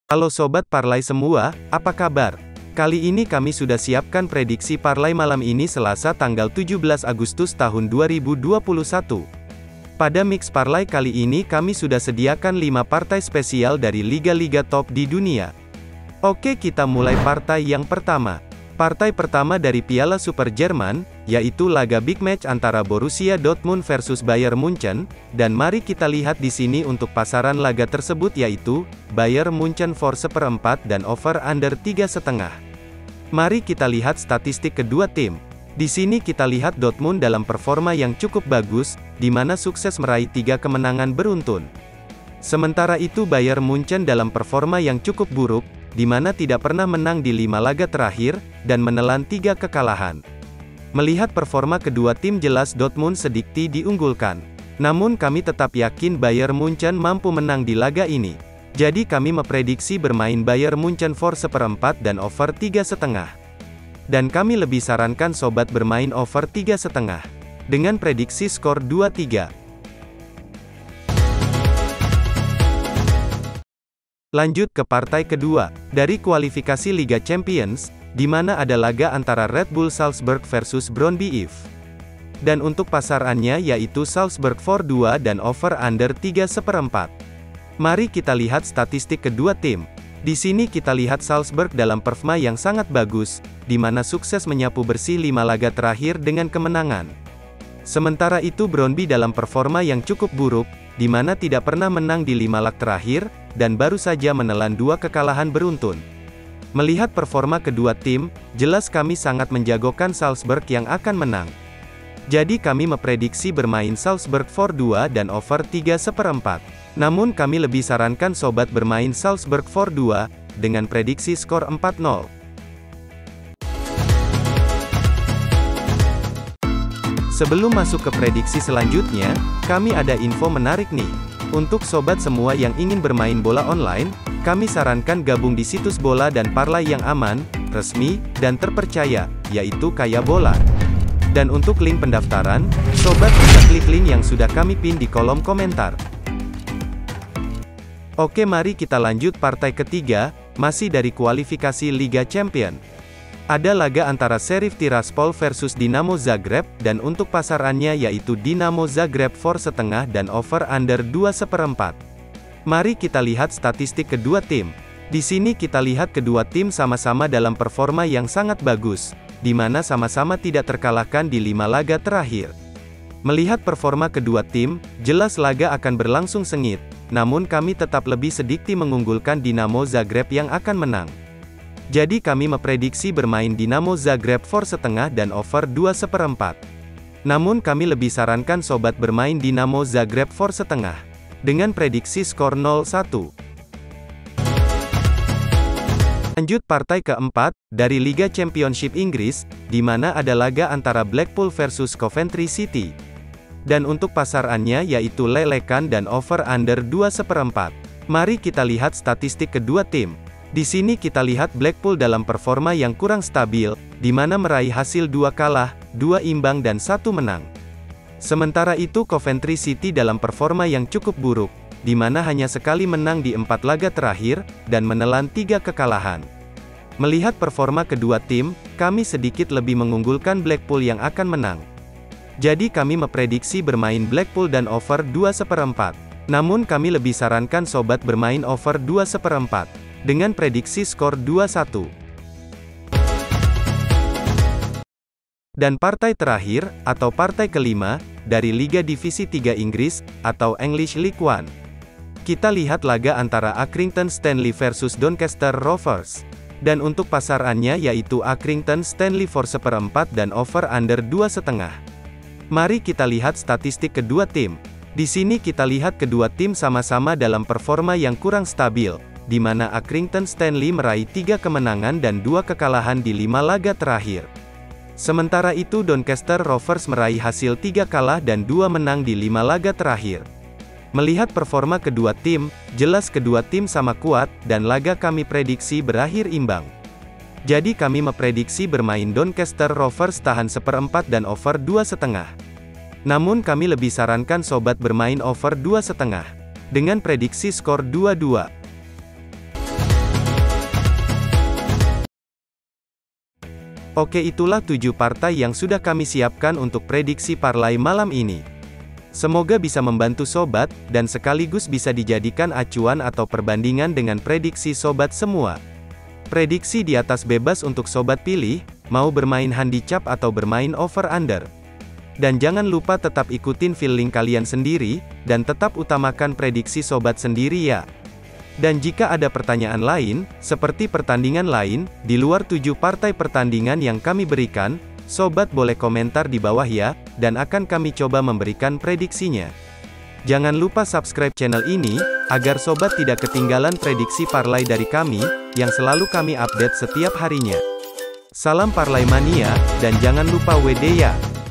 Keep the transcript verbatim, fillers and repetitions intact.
Halo Sobat Parlay semua, apa kabar? Kali ini kami sudah siapkan prediksi parlay malam ini Selasa tanggal tujuh belas Agustus tahun dua ribu dua puluh satu. Pada mix parlay kali ini kami sudah sediakan lima partai spesial dari liga-liga top di dunia. Oke, kita mulai partai yang pertama. Partai pertama dari Piala Super Jerman, yaitu laga big match antara Borussia Dortmund versus Bayern Munchen, dan mari kita lihat di sini untuk pasaran laga tersebut yaitu Bayern Munchen for seperempat dan over under tiga setengah. Mari kita lihat statistik kedua tim. Di sini kita lihat Dortmund dalam performa yang cukup bagus, di mana sukses meraih tiga kemenangan beruntun. Sementara itu Bayern Munchen dalam performa yang cukup buruk, di mana tidak pernah menang di lima laga terakhir, dan menelan tiga kekalahan. Melihat performa kedua tim jelas Dortmund sedikit diunggulkan. Namun kami tetap yakin Bayern Munchen mampu menang di laga ini. Jadi kami memprediksi bermain Bayern Munchen for seperempat dan over tiga setengah. Dan kami lebih sarankan sobat bermain over tiga setengah. Dengan prediksi skor dua tiga. Lanjut ke partai kedua, dari kualifikasi Liga Champions, di mana ada laga antara Red Bull Salzburg versus Brøndby I F. Dan untuk pasarannya yaitu Salzburg for dua dan over under tiga seperempat. Mari kita lihat statistik kedua tim. Di sini kita lihat Salzburg dalam performa yang sangat bagus, di mana sukses menyapu bersih lima laga terakhir dengan kemenangan. Sementara itu Brøndby dalam performa yang cukup buruk, di mana tidak pernah menang di lima lag terakhir, dan baru saja menelan dua kekalahan beruntun. Melihat performa kedua tim, jelas kami sangat menjagokan Salzburg yang akan menang. Jadi kami memprediksi bermain Salzburg for dua dan over tiga seperempat. Namun kami lebih sarankan sobat bermain Salzburg for dua, dengan prediksi skor empat nol. Sebelum masuk ke prediksi selanjutnya, kami ada info menarik nih. Untuk sobat semua yang ingin bermain bola online, kami sarankan gabung di situs bola dan parlay yang aman, resmi, dan terpercaya, yaitu Kaya Bola. Dan untuk link pendaftaran, sobat bisa klik link yang sudah kami pin di kolom komentar. Oke, mari kita lanjut partai ketiga, masih dari kualifikasi Liga Champions. Ada laga antara Sheriff Tiraspol versus Dinamo Zagreb, dan untuk pasarannya yaitu Dinamo Zagreb for setengah dan over under dua seperempat. Mari kita lihat statistik kedua tim. Di sini kita lihat kedua tim sama-sama dalam performa yang sangat bagus, di mana sama-sama tidak terkalahkan di lima laga terakhir. Melihat performa kedua tim, jelas laga akan berlangsung sengit, namun kami tetap lebih sedikit mengunggulkan Dinamo Zagreb yang akan menang. Jadi kami memprediksi bermain Dinamo Zagreb for setengah dan over dua seperempat. Namun kami lebih sarankan sobat bermain Dinamo Zagreb for setengah. Dengan prediksi skor nol satu. Lanjut partai keempat, dari Liga Championship Inggris, di mana ada laga antara Blackpool versus Coventry City. Dan untuk pasarannya yaitu lelekan dan over under dua seperempat. Mari kita lihat statistik kedua tim. Di sini kita lihat Blackpool dalam performa yang kurang stabil, di mana meraih hasil dua kalah, dua imbang dan satu menang. Sementara itu Coventry City dalam performa yang cukup buruk, di mana hanya sekali menang di empat laga terakhir, dan menelan tiga kekalahan. Melihat performa kedua tim, kami sedikit lebih mengunggulkan Blackpool yang akan menang. Jadi kami memprediksi bermain Blackpool dan over dua seperempat. Namun kami lebih sarankan sobat bermain over dua seperempat. Dengan prediksi skor dua satu. Dan partai terakhir, atau partai kelima, dari Liga Divisi tiga Inggris, atau English League One. Kita lihat laga antara Accrington Stanley versus Doncaster Rovers. Dan untuk pasarannya yaitu Accrington Stanley for seperempat dan over under dua setengah. Mari kita lihat statistik kedua tim. Di sini kita lihat kedua tim sama-sama dalam performa yang kurang stabil, di mana Accrington Stanley meraih tiga kemenangan dan dua kekalahan di lima laga terakhir. Sementara itu Doncaster Rovers meraih hasil tiga kalah dan dua menang di lima laga terakhir. Melihat performa kedua tim, jelas kedua tim sama kuat, dan laga kami prediksi berakhir imbang. Jadi kami memprediksi bermain Doncaster Rovers tahan seperempat dan over dua setengah. Namun kami lebih sarankan sobat bermain over dua setengah. Dengan prediksi skor dua dua. Oke, itulah tujuh partai yang sudah kami siapkan untuk prediksi parlay malam ini. Semoga bisa membantu sobat, dan sekaligus bisa dijadikan acuan atau perbandingan dengan prediksi sobat semua. Prediksi di atas bebas untuk sobat pilih, mau bermain handicap atau bermain over-under. Dan jangan lupa tetap ikutin feeling kalian sendiri, dan tetap utamakan prediksi sobat sendiri ya. Dan jika ada pertanyaan lain, seperti pertandingan lain, di luar tujuh partai pertandingan yang kami berikan, sobat boleh komentar di bawah ya, dan akan kami coba memberikan prediksinya. Jangan lupa subscribe channel ini, agar sobat tidak ketinggalan prediksi parlay dari kami, yang selalu kami update setiap harinya. Salam Parlay Mania, dan jangan lupa W D ya.